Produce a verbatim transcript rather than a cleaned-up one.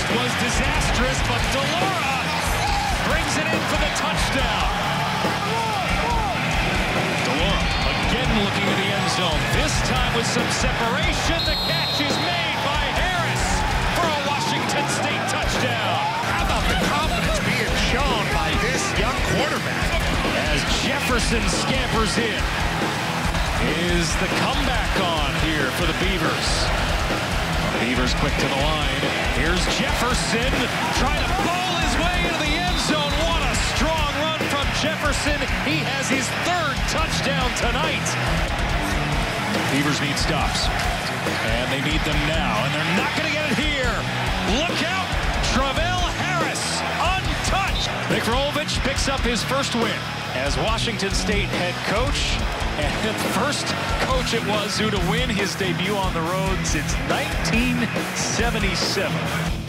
first was disastrous, but Delora brings it in for the touchdown. Delora again looking at the end zone. This time with some separation. The catch is made by Harris for a Washington State touchdown. How about the confidence being shown by this young quarterback? As Jefferson scampers in. Is the comeback on here for the Beavers? Beavers quick to the line. Here's Jefferson trying to bowl his way into the end zone. What a strong run from Jefferson. He has his third touchdown tonight. Beavers need stops. And they need them now. And they're not going to get it here. Look out! Travell Harris untouched. Nick Rolovich picks up his first win as Washington State head coach. And the first coach it was who to win his debut on the road since nineteen seventy-seven.